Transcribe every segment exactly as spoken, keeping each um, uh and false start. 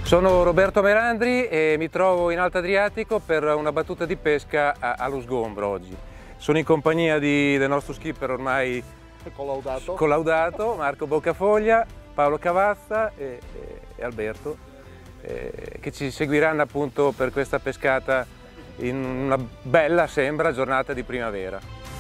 Sono Roberto Merandri e mi trovo in Alto Adriatico per una battuta di pesca allo sgombro oggi. Sono in compagnia di, del nostro skipper ormai collaudato, collaudato Marco Boccafoglia, Paolo Cavazza e, e, e Alberto, eh, che ci seguiranno appunto per questa pescata in una bella, sembra, giornata di primavera.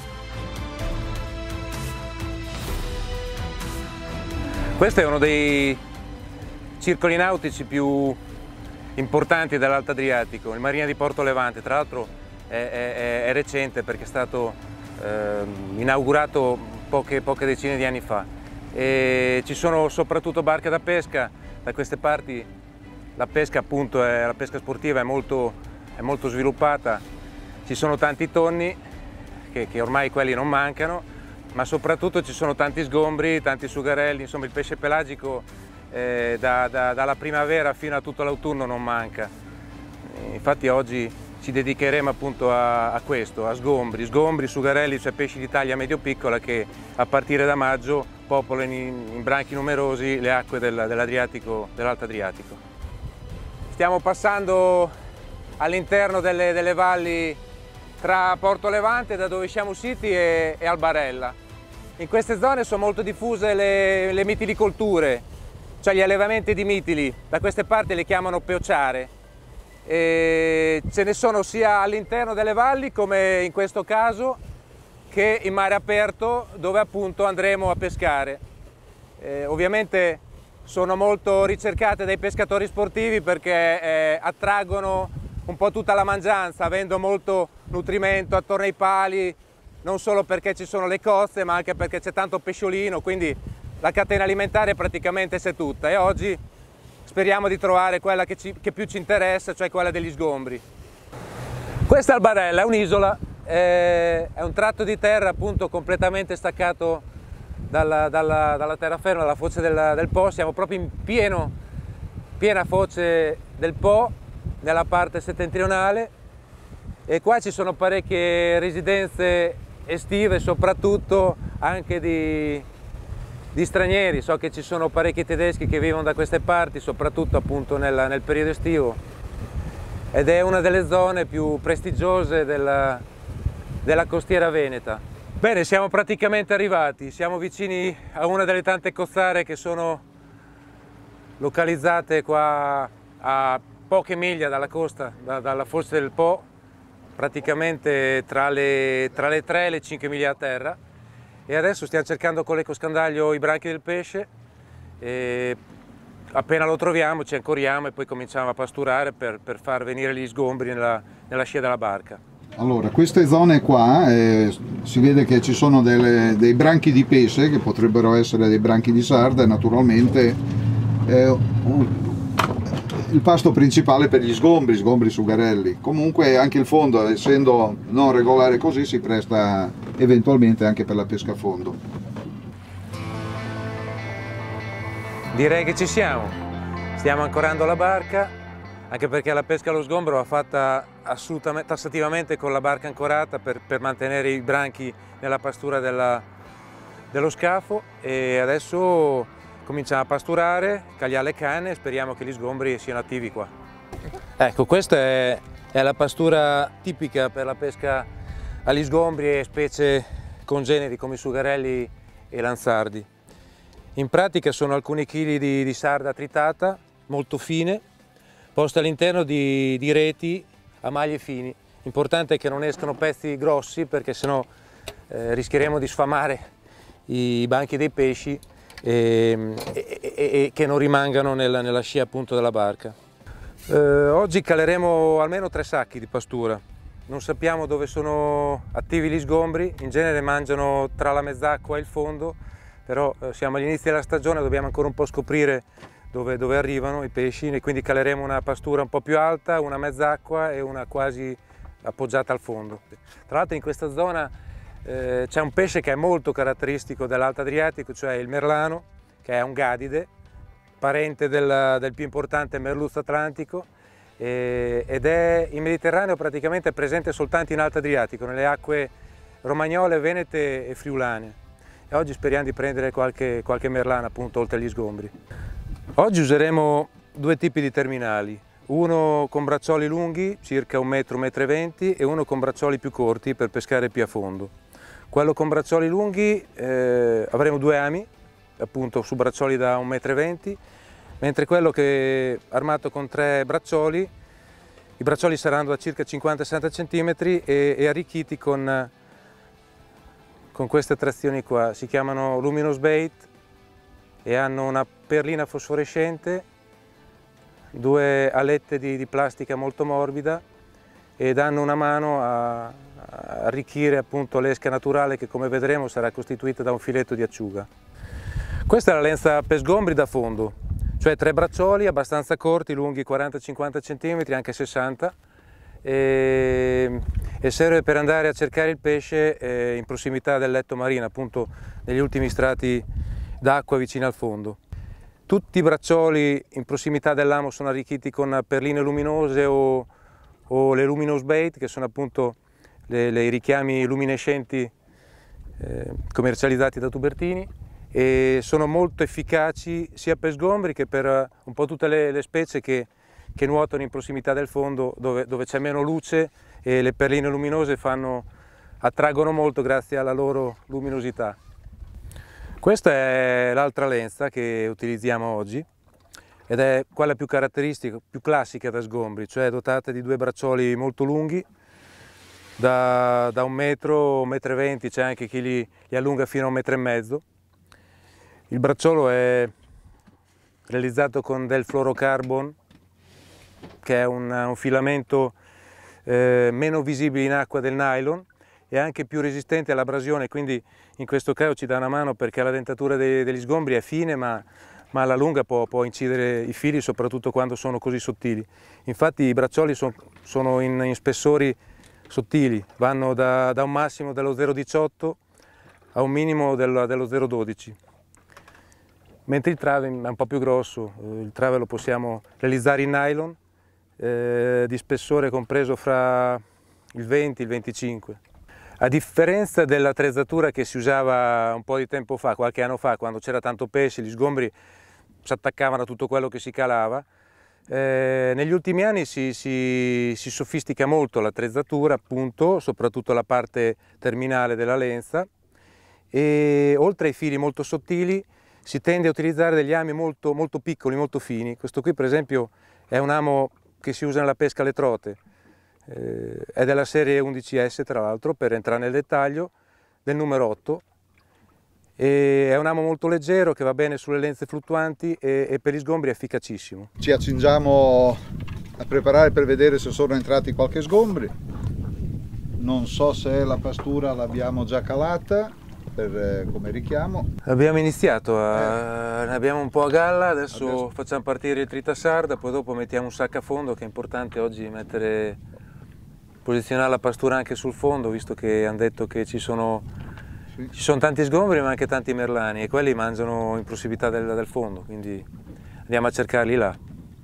Questo è uno dei circoli nautici più importanti dell'Alto Adriatico, il Marina di Porto Levante. Tra l'altro è, è, è recente perché è stato eh, inaugurato poche, poche decine di anni fa. E ci sono soprattutto barche da pesca. Da queste parti la pesca, appunto, è, la pesca sportiva è molto, è molto sviluppata. Ci sono tanti tonni, che, che ormai quelli non mancano, ma soprattutto ci sono tanti sgombri, tanti sugarelli. Insomma, il pesce pelagico Eh, da, da, dalla primavera fino a tutto l'autunno non manca. Infatti oggi ci dedicheremo appunto a, a questo, a sgombri, sgombri, sugarelli, cioè pesci di taglia medio-piccola che a partire da maggio popolano in, in branchi numerosi le acque del, dell'Adriatico, dell'Alto Adriatico. Stiamo passando all'interno delle, delle valli tra Porto Levante, da dove siamo usciti, e, e Albarella. In queste zone sono molto diffuse le, le mitilicolture, cioè gli allevamenti di mitili. Da queste parti le chiamano peociare. E ce ne sono sia all'interno delle valli, come in questo caso, che in mare aperto, dove appunto andremo a pescare. E ovviamente sono molto ricercate dai pescatori sportivi perché eh, attraggono un po' tutta la mangianza, avendo molto nutrimento attorno ai pali, non solo perché ci sono le coste, ma anche perché c'è tanto pesciolino, quindi la catena alimentare praticamente c'è tutta, e oggi speriamo di trovare quella che, ci, che più ci interessa, cioè quella degli sgombri. Questa Albarella è un'isola, è un tratto di terra appunto completamente staccato dalla, dalla, dalla terraferma, dalla foce del, del Po. Siamo proprio in pieno, piena foce del Po, nella parte settentrionale, e qua ci sono parecchie residenze estive, soprattutto anche di di stranieri. So che ci sono parecchi tedeschi che vivono da queste parti, soprattutto appunto nel, nel periodo estivo, ed è una delle zone più prestigiose della, della costiera veneta. Bene, siamo praticamente arrivati, siamo vicini a una delle tante costiere che sono localizzate qua a poche miglia dalla costa, da, dalla foce del Po, praticamente tra le, tra le tre e le cinque miglia a terra. E adesso stiamo cercando con l'ecoscandaglio i branchi del pesce, e appena lo troviamo ci ancoriamo e poi cominciamo a pasturare per, per far venire gli sgombri nella, nella scia della barca. Allora, queste zone qua eh, si vede che ci sono delle, dei branchi di pesce, che potrebbero essere dei branchi di sarda, e naturalmente eh, il pasto principale per gli sgombri, sgombri sugarelli. Comunque anche il fondo, essendo non regolare così, si presta eventualmente anche per la pesca a fondo. Direi che ci siamo, stiamo ancorando la barca, anche perché la pesca allo sgombro va fatta assolutamente, tassativamente con la barca ancorata per, per mantenere i branchi nella pastura della, dello scafo, e adesso cominciamo a pasturare, cagliare le canne e speriamo che gli sgombri siano attivi qua. Ecco, questa è, è la pastura tipica per la pesca agli sgombri e specie congeneri come i sugarelli e i lanzardi. In pratica sono alcuni chili di, di sarda tritata, molto fine, poste all'interno di, di reti a maglie fini. L'importante è che non escano pezzi grossi, perché sennò eh, rischieremo di sfamare i banchi dei pesci e, e, e, e che non rimangano nella, nella scia appunto della barca. Eh, oggi caleremo almeno tre sacchi di pastura. Non sappiamo dove sono attivi gli sgombri, in genere mangiano tra la mezz'acqua e il fondo, però eh, siamo agli inizi della stagione, dobbiamo ancora un po' scoprire dove, dove arrivano i pesci, e quindi caleremo una pastura un po' più alta, una mezz'acqua e una quasi appoggiata al fondo. Tra l'altro in questa zona eh, c'è un pesce che è molto caratteristico dell'Alto Adriatico, cioè il merlano, che è un gadide, parente del, del più importante merluzzo atlantico, eh, ed è in Mediterraneo praticamente presente soltanto in Alto Adriatico, nelle acque romagnole, venete e friulane. Oggi speriamo di prendere qualche, qualche merlana appunto oltre agli sgombri. Oggi useremo due tipi di terminali, uno con braccioli lunghi, circa un metro, un metro e venti, e uno con braccioli più corti per pescare più a fondo. Quello con braccioli lunghi eh, avremo due ami, appunto su braccioli da un metro e venti, mentre quello che è armato con tre braccioli, i braccioli saranno da circa cinquanta sessanta centimetri e, e arricchiti con, con queste attrazioni qua. Si chiamano Luminous Bait e hanno una perlina fosforescente, due alette di, di plastica molto morbida, e danno una mano a, a arricchire appunto l'esca naturale, che come vedremo sarà costituita da un filetto di acciuga. Questa è la lenza per sgombri da fondo, cioè tre braccioli abbastanza corti, lunghi quaranta cinquanta centimetri, anche sessanta, e, e serve per andare a cercare il pesce eh, in prossimità del letto marino, appunto negli ultimi strati d'acqua vicino al fondo. Tutti i braccioli in prossimità dell'amo sono arricchiti con perline luminose o, o le Luminous Bait, che sono appunto le, le, i richiami luminescenti eh, commercializzati da Tubertini, e sono molto efficaci sia per sgombri che per un po' tutte le, le specie che, che nuotano in prossimità del fondo, dove, dove c'è meno luce, e le perline luminose fanno, attraggono molto grazie alla loro luminosità. Questa è l'altra lenza che utilizziamo oggi, ed è quella più caratteristica, più classica da sgombri, cioè dotata di due braccioli molto lunghi, da, da un metro, un metro e venti, c'è anche chi li, li allunga fino a un metro e mezzo. Il bracciolo è realizzato con del fluorocarbon, che è un, un filamento eh, meno visibile in acqua del nylon, e anche più resistente all'abrasione, quindi in questo caso ci dà una mano, perché la dentatura dei, degli sgombri è fine, ma, ma alla lunga può, può incidere i fili, soprattutto quando sono così sottili. Infatti i braccioli son, sono in, in spessori sottili, vanno da, da un massimo dello zero virgola diciotto a un minimo dello, dello zero virgola dodici. Mentre il trave è un po' più grosso, il trave lo possiamo realizzare in nylon, eh, di spessore compreso fra il venti e il venticinque. A differenza dell'attrezzatura che si usava un po' di tempo fa, qualche anno fa, quando c'era tanto pesce, gli sgombri si attaccavano a tutto quello che si calava, eh, negli ultimi anni si, si, si sofistica molto l'attrezzatura, appunto, soprattutto la parte terminale della lenza, e oltre ai fili molto sottili si tende a utilizzare degli ami molto, molto piccoli, molto fini. Questo qui per esempio è un amo che si usa nella pesca alle trote. Eh, è della serie undici S, tra l'altro, per entrare nel dettaglio, del numero otto, e è un amo molto leggero che va bene sulle lenze fluttuanti, e, e per gli sgombri è efficacissimo. Ci accingiamo a preparare per vedere se sono entrati qualche sgombri. Non so se la pastura l'abbiamo già calata per, eh, come richiamo. Abbiamo iniziato, a, eh. ne abbiamo un po' a galla, adesso, adesso facciamo partire il tritasarda, poi dopo mettiamo un sacco a fondo, che è importante oggi mettere, posizionare la pastura anche sul fondo, visto che hanno detto che ci sono, sì. ci sono tanti sgombri ma anche tanti merlani, e quelli mangiano in prossimità del, del fondo, quindi andiamo a cercarli là.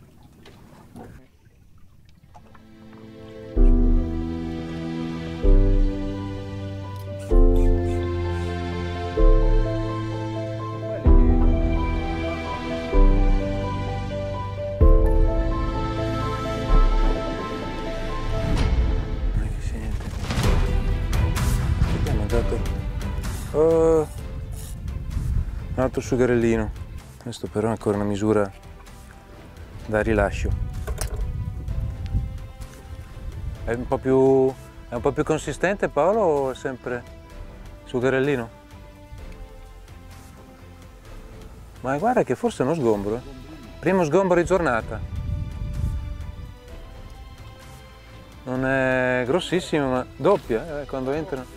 Oh, un altro sugarellino, questo però è ancora una misura da rilascio. È un po' più, è un po' più consistente, Paolo, o è sempre sugarellino? Ma guarda che forse è uno sgombro, eh? Primo sgombro di giornata. Non è grossissimo, ma doppia, eh, quando entrano.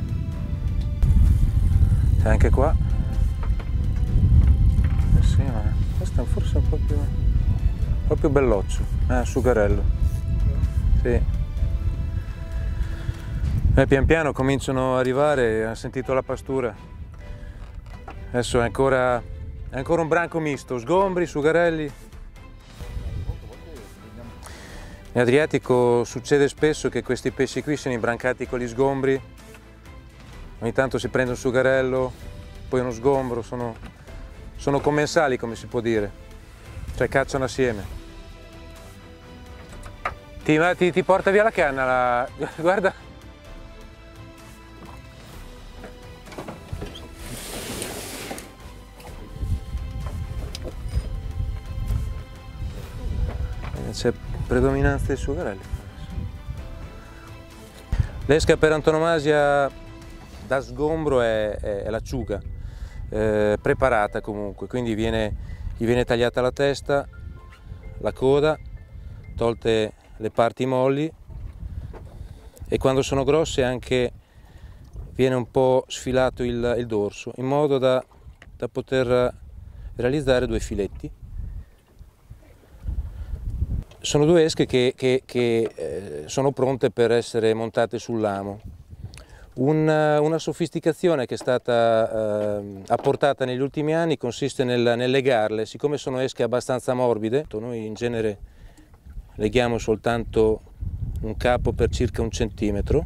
C'è anche qua. Eh sì, ma questo è forse un po' più, un po' più belloccio. È eh, un sugarello. Sì. E pian piano cominciano ad arrivare, hanno sentito la pastura. Adesso è ancora, è ancora un branco misto, sgombri, sugarelli. In Adriatico succede spesso che questi pesci qui siano imbrancati con gli sgombri. Ogni tanto si prende un sugarello, poi uno sgombro, sono, sono commensali, come si può dire. cioè cacciano assieme. Ti, ti, ti porta via la canna, la... guarda. C'è predominanza dei sugarelli. L'esca per antonomasia da sgombro è, è, è l'acciuga, eh, preparata comunque, quindi viene, gli viene tagliata la testa, la coda, tolte le parti molli e quando sono grosse anche viene un po' sfilato il, il dorso in modo da, da poter realizzare due filetti. Sono due esche che, che, che eh, sono pronte per essere montate sull'amo. Una, una sofisticazione che è stata eh, apportata negli ultimi anni consiste nel, nel legarle, siccome sono esche abbastanza morbide, noi in genere leghiamo soltanto un capo per circa un centimetro,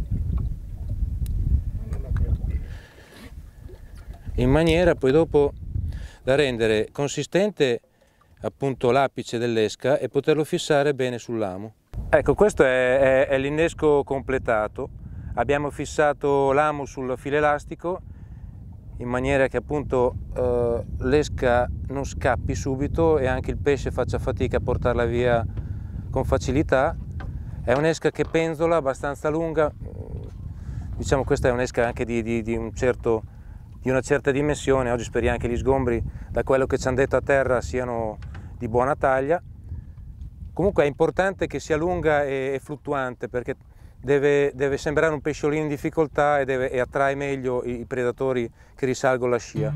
in maniera poi dopo da rendere consistente appunto l'apice dell'esca e poterlo fissare bene sull'amo. Ecco, questo è, è, è l'innesco completato. Abbiamo fissato l'amo sul filo elastico in maniera che appunto eh, l'esca non scappi subito e anche il pesce faccia fatica a portarla via con facilità. È un'esca che penzola abbastanza lunga, diciamo questa è un'esca anche di, di, di, un certo, di una certa dimensione. Oggi speriamo che gli sgombri, da quello che ci hanno detto a terra, siano di buona taglia. Comunque è importante che sia lunga e, e fluttuante, perché deve, deve sembrare un pesciolino in difficoltà e, deve, e attrae meglio i, i predatori che risalgono la scia.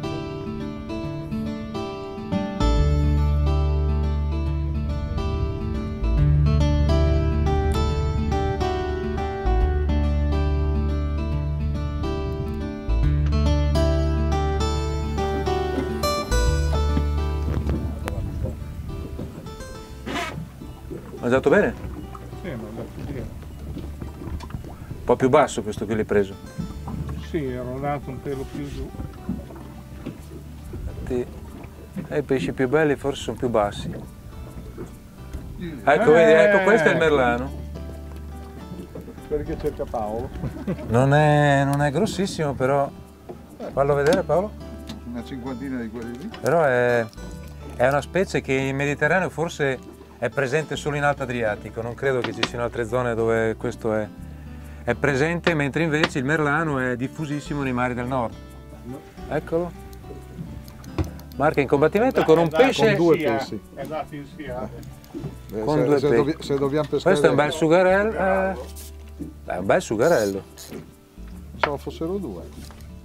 Mangiato bene? Sì, mangiato bene. Un po' più basso questo che l'hai preso? Sì, ero andato un pelo più giù. Infatti, eh, i pesci più belli forse sono più bassi. Ecco, eh, vedi, ecco, questo è il merlano. Perché cerca Paolo. Non è, non è grossissimo, però... Fallo vedere, Paolo. Una cinquantina di quelli lì. Però è, è una specie che in Mediterraneo forse è presente solo in Alto Adriatico, non credo che ci siano altre zone dove questo è, è presente, mentre invece il merlano è diffusissimo nei mari del nord. Eccolo. Marca in combattimento con un pesce... Con due pesci. È andato in Sia. Beh, Con se, due se, pesci. dovi, se dobbiamo pescare... Questo è un bel sugarello. Eh, è un bel sugarello. Pensavo fossero due.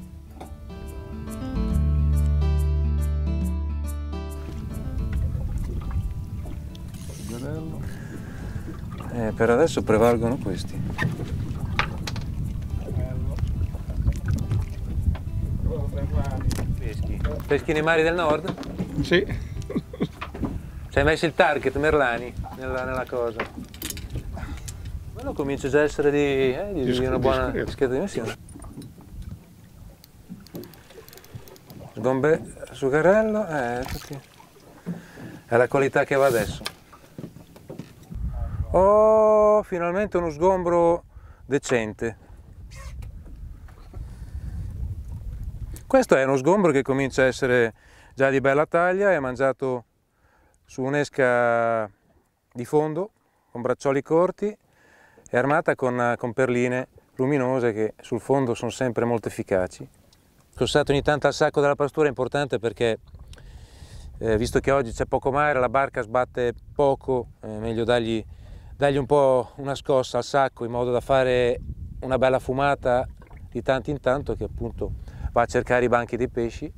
Eh, per adesso prevalgono questi. Peschi. Peschi nei mari del nord? Sì. Ci hai messo il target merlani nella, nella cosa. Quello comincia già a essere di, eh, di, di una buona discreta dimensione. Sgombe sugarello, eh, tutti. È la qualità che va adesso. Oh, finalmente uno sgombro decente. Questo è uno sgombro che comincia a essere già di bella taglia, è mangiato su un'esca di fondo, con braccioli corti, è armata con, con perline luminose che sul fondo sono sempre molto efficaci. Spossato ogni tanto al sacco della pastura è importante perché, eh, visto che oggi c'è poco mare, la barca sbatte poco, è meglio dargli dargli un po' una scossa al sacco in modo da fare una bella fumata di tanto in tanto, che appunto va a cercare i banchi dei pesci.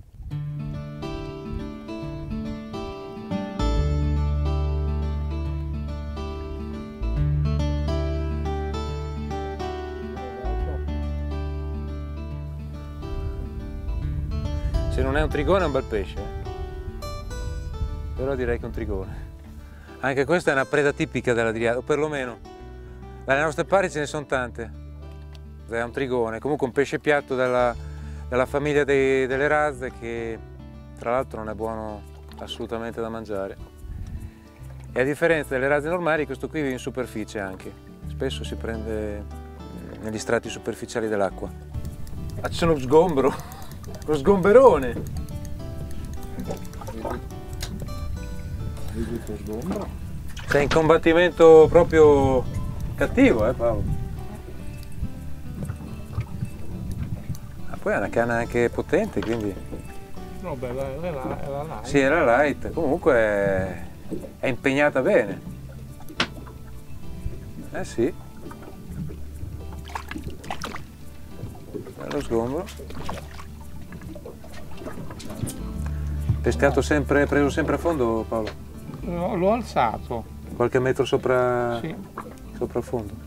Se non è un trigone è un bel pesce, eh? Però direi che è un trigone. Anche questa è una preda tipica dell'Adriatico, o perlomeno dalle nostre parti ce ne sono tante. È un trigone, comunque un pesce piatto della, della famiglia dei, delle razze, che tra l'altro non è buono assolutamente da mangiare. E a differenza delle razze normali, questo qui vive in superficie anche, spesso si prende negli strati superficiali dell'acqua. Ah, c'è lo sgombro, lo sgomberone! Vedi che sgombro? Sei in combattimento proprio cattivo, eh Paolo? Ah, poi è una canna anche potente, quindi... No, beh, è la, è la light. Sì, era light, comunque è, è impegnata bene. Eh sì. Bello sgombro. Pescato sempre, preso sempre a fondo, Paolo? No, l'ho alzato. Qualche metro sopra, Sì. sopra il fondo.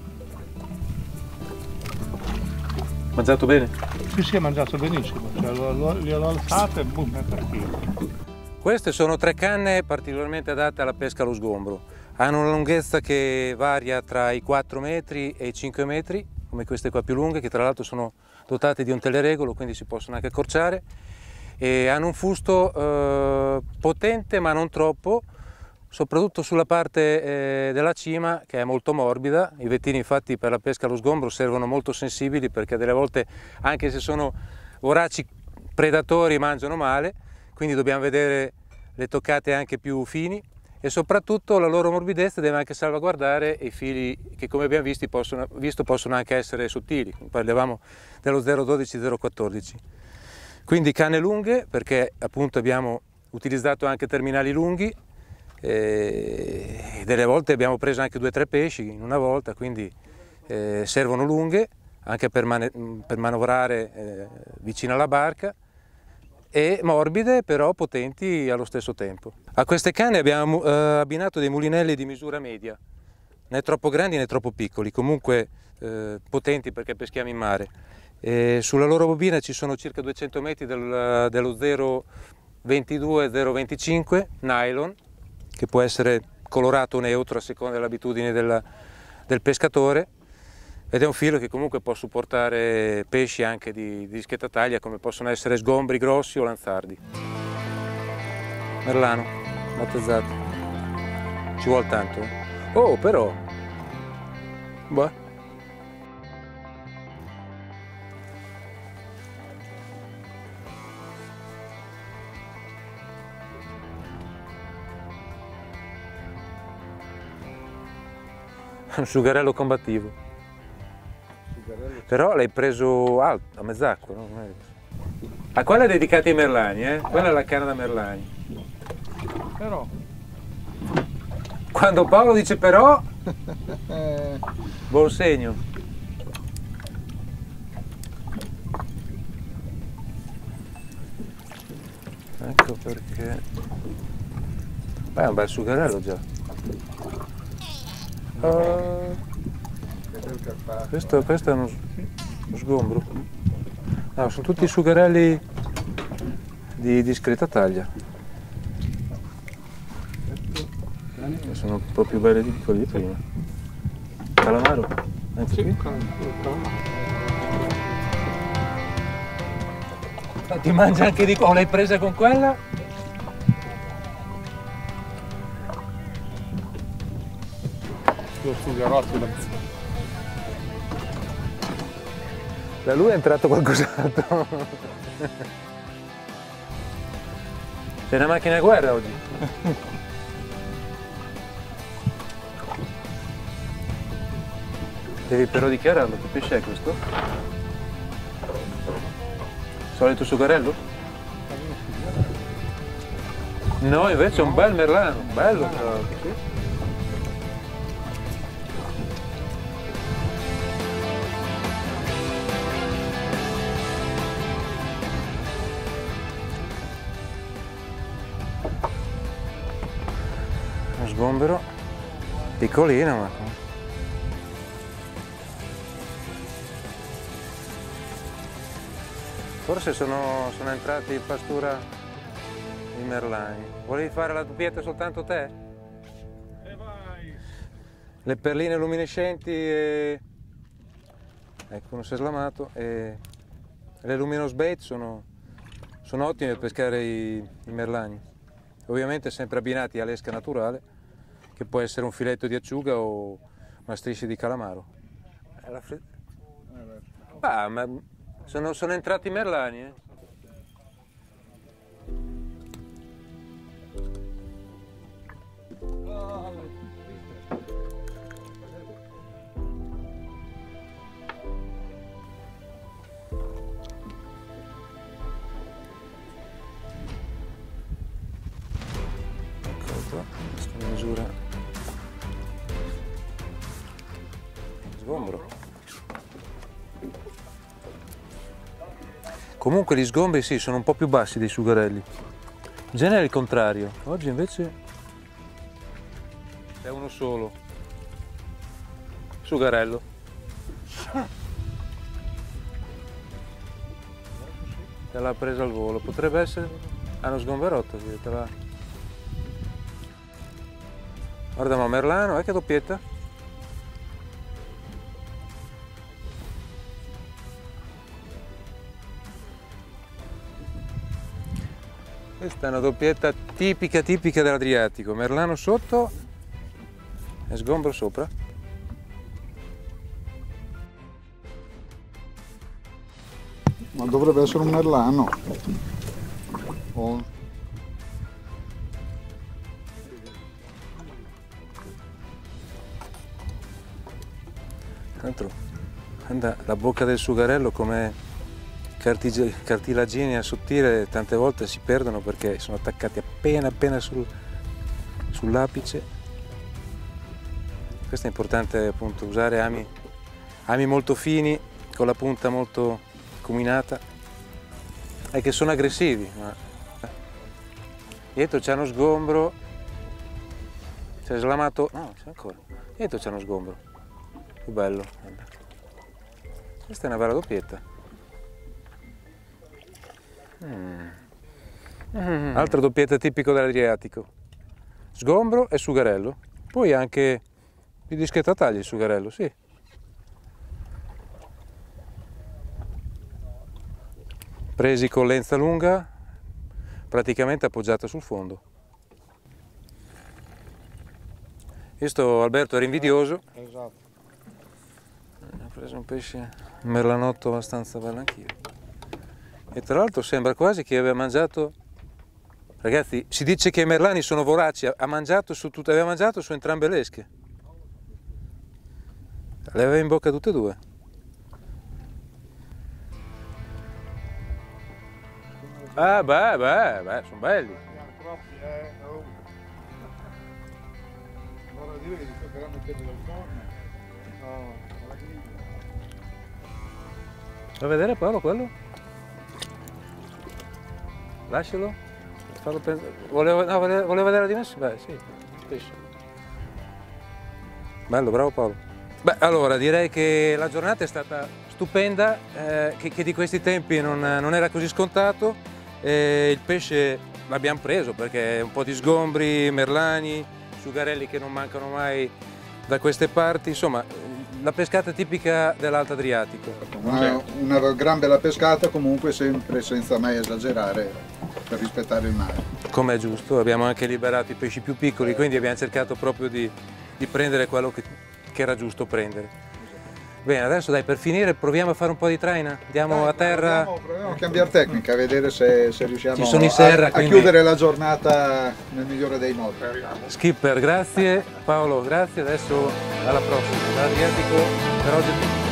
Mangiato bene? Sì, sì, ha mangiato benissimo. Cioè, lo, lo, gliel'ho alzato e boom, è partito. Queste sono tre canne particolarmente adatte alla pesca allo sgombro. Hanno una lunghezza che varia tra i quattro metri e i cinque metri, come queste qua più lunghe, che tra l'altro sono dotate di un teleregolo, quindi si possono anche accorciare. E hanno un fusto eh, potente ma non troppo, soprattutto sulla parte eh, della cima, che è molto morbida. I vettini infatti per la pesca allo sgombro servono molto sensibili, perché delle volte, anche se sono voraci predatori, mangiano male, quindi dobbiamo vedere le toccate anche più fini, e soprattutto la loro morbidezza deve anche salvaguardare i fili che, come abbiamo visto, possono, visto, possono anche essere sottili. Parlavamo dello zero dodici zero quattordici. Quindi canne lunghe, perché appunto abbiamo utilizzato anche terminali lunghi, e delle volte abbiamo preso anche due o tre pesci in una volta, quindi eh, servono lunghe anche per, man per manovrare eh, vicino alla barca, e morbide però potenti allo stesso tempo. A queste canne abbiamo eh, abbinato dei mulinelli di misura media, né troppo grandi né troppo piccoli, comunque eh, potenti perché peschiamo in mare. E sulla loro bobina ci sono circa duecento metri del, dello zero ventidue zero venticinque nylon, che può essere colorato o neutro a seconda dell'abitudine del, del pescatore, ed è un filo che comunque può supportare pesci anche di, di discreta taglia, come possono essere sgombri grossi o lanzardi. Merlano, battezzato. Ci vuole tanto, eh? Oh, però! Boh. Un sugarello combattivo. Sugarello. Però l'hai preso alto, a mezz'acqua, no? A quella è dedicata ai merlani, eh? Quella è la canna da merlani. Però... Quando Paolo dice però, buon segno. Ecco perché... Beh, è un bel sugarello già. Uh, questo, questo è uno, uno sgombro. No, sono tutti sugarelli di discreta taglia. Sono un po' più belli di quelli di prima. Calamaro? Anche qui? Ah, ti mangia anche di qua? O l'hai presa con quella? Lo sugarotto da... Da lui è entrato qualcos'altro. C'è una macchina da guerra oggi. Devi però dichiararlo, che pesce è questo? Solito sugarello? No, invece è un bel merlano, bello tra l'altro. Uno sgombero piccolino, ma forse sono, sono entrati in pastura i merlani. Volevi fare la doppietta soltanto te? E vai! Le perline luminescenti e... ecco, uno si è slamato, e le luminous bait sono, sono ottime per pescare i, i merlani. ovviamente sempre abbinati all'esca naturale, che può essere un filetto di acciuga o una striscia di calamaro. Ah, ma sono, sono entrati i merlani, eh? Questa misura sgombro. Comunque gli sgombri sì, sono un po' più bassi dei sugarelli. In genere è il contrario. Oggi invece è uno solo. Sugarello. Te l'ha presa al volo. Potrebbe essere ah, uno sgomberotto. Sì, te l'ha... Guarda, ma merlano, eh, che doppietta. Questa è una doppietta tipica tipica dell'Adriatico, merlano sotto e sgombro sopra. Ma dovrebbe essere un merlano. Oh. Tra l'altro, guarda la bocca del sugarello come cartilagine sottile, tante volte si perdono perché sono attaccati appena appena sul, sull'apice. Questo è importante, appunto, usare ami, ami molto fini con la punta molto acuminata e che sono aggressivi. Ma... dietro c'è uno sgombro, c'è slamato, no, c'è ancora, dietro c'è uno sgombro, più bello. Questa è una bella doppietta. Mm. Mm. Altra doppietta tipico dell'Adriatico, sgombro e sugarello, poi anche di discreta taglia il sugarello, sì. Presi con lenza lunga, praticamente appoggiata sul fondo. Questo Alberto era invidioso. Esatto. Ha preso un pesce, un merlanotto abbastanza bello anch'io. E tra l'altro sembra quasi che aveva mangiato, ragazzi, si dice che i merlani sono voraci, ha mangiato su tutte, aveva mangiato su entrambe le esche. Le aveva in bocca tutte e due. Ah beh, beh, beh, sono belli. Vuoi vedere Paolo quello? Lascialo, farlo pensare. Volevo, no, volevo, volevo vedere la dimensione? Beh, sì, pesce. Bello, bravo Paolo. Beh, allora, direi che la giornata è stata stupenda, eh, che, che di questi tempi non, non era così scontato. Eh, il pesce l'abbiamo preso perché un po' di sgombri, merlani, sugarelli che non mancano mai da queste parti, insomma, la pescata tipica dell'Alto Adriatico. Una, una gran bella pescata, comunque sempre senza mai esagerare, per rispettare il mare. Come è giusto, abbiamo anche liberato i pesci più piccoli, quindi abbiamo cercato proprio di, di prendere quello che, che era giusto prendere. Bene, adesso dai, per finire proviamo a fare un po' di traina, andiamo dai, a terra. Proviamo, proviamo a cambiare tecnica, a vedere se, se riusciamo Ci sono i serra, a, quindi... a chiudere la giornata nel migliore dei modi. Skipper, grazie, Paolo, grazie, adesso alla prossima. L'Adriatico per oggi è tutto.